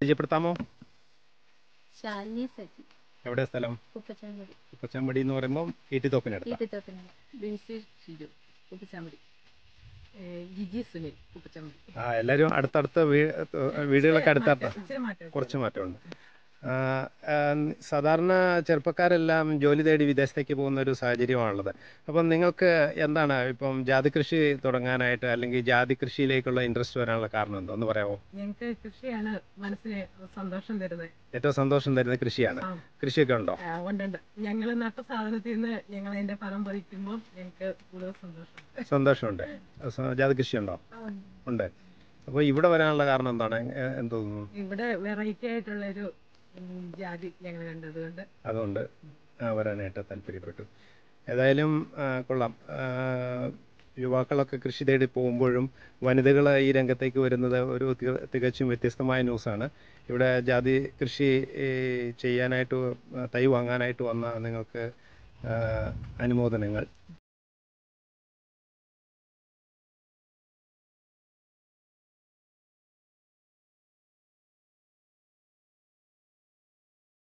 പരിചയപ്പെടുത്താമോ? ശാലിനി സജി. എവിടെ സ്ഥലം? കുപ്പച്ചാമ്പടി. കുപ്പച്ചാമ്പടി എന്ന് പറയുമ്പോൾ ഈട്ടിത്തോപ്പിനടുത്ത്. ബിൻസി ഷിജു കുപ്പച്ചാമ്പടി. ജിജി സുനിൽ കുപ്പച്ചാമ്പടി. എല്ലാവരും അടുത്തടുത്ത വീടുകളൊക്കെ അടുത്തടുത്ത, കുറച്ച് മാറ്റമുണ്ട്. സാധാരണ ചെറുപ്പക്കാരെല്ലാം ജോലി തേടി വിദേശത്തേക്ക് പോകുന്ന ഒരു സാഹചര്യമാണുള്ളത്. അപ്പം നിങ്ങൾക്ക് എന്താണ് ഇപ്പം ജാതി കൃഷി തുടങ്ങാനായിട്ട് അല്ലെങ്കിൽ ജാതി കൃഷിയിലേക്കുള്ള ഇൻട്രസ്റ്റ് വരാനുള്ള കാരണം എന്തോ ഒന്ന് പറയാമോ? ഞങ്ങൾക്ക് കൃഷിയാണ് മനസ്സിന് സന്തോഷം തരുന്നത്. ഏറ്റവും സന്തോഷം തരുന്ന കൃഷിയാണ്. കൃഷിയൊക്കെ ഉണ്ടോ? ഉണ്ട്. ഞങ്ങൾ നട്ട സാധനത്തിൽ നിന്ന് ഞങ്ങൾ അതിന്റെ ഫലം പറിക്കുമ്പോൾ ഞങ്ങൾക്ക് കൂടുതൽ സന്തോഷമുണ്ട്. ജാതി കൃഷി ഉണ്ടോ? ഉണ്ട്. അപ്പോൾ ഇവിടെ വരാനുള്ള കാരണം എന്താണ്? എന്ത് തോന്നുന്നു? ഇവിടെ വെറൈറ്റി ആയിട്ടുള്ളൊരു ജാതി ഞങ്ങൾ കണ്ടതുകൊണ്ട് അതുകൊണ്ട് വരാനായിട്ട് താല്പര്യപ്പെട്ടു. ഏതായാലും കൊള്ളാം. യുവാക്കളൊക്കെ കൃഷി തേടി പോകുമ്പോഴും വനിതകൾ ഈ രംഗത്തേക്ക് വരുന്നത് ഒരു തികച്ചും വ്യത്യസ്തമായ ന്യൂസാണ്. ഇവിടെ ജാതി കൃഷി ചെയ്യാനായിട്ട് തൈ വാങ്ങാനായിട്ട് വന്ന നിങ്ങൾക്ക് അനുമോദനങ്ങൾ.